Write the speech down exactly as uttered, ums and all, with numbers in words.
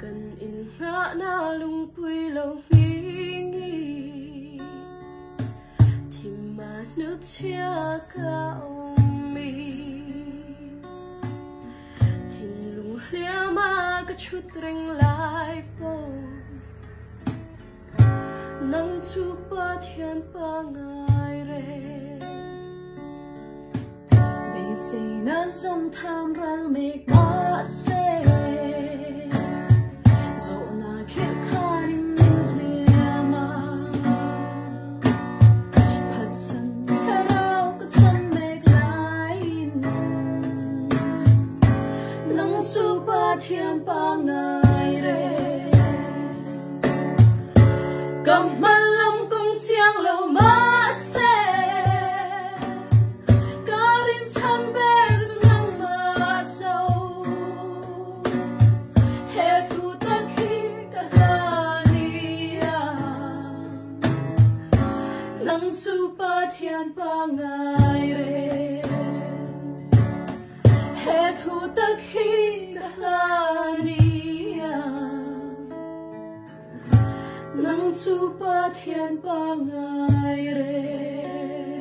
cần in ngã na lung quy lâu nghi nghi thì mà nước chia cao mi thì lung lia mà cái chút rèn lại bông nắng chu ba thiên ba ngày re bị gì nó trong tham ra mệt mỏi sẽ rồi na khép khăn lia mà phát sinh theo đâu có chân mệt lại nắng chu ba thiên ba ngày re cầm mắt lòng công chiang lâu má xe cả đến chân bé nắng mà sâu hết thu ta khi cả là nia nắng chu ba thiên ba ngày re hết thu ta khi cả là nia nắng chu ba thiên ba ngày re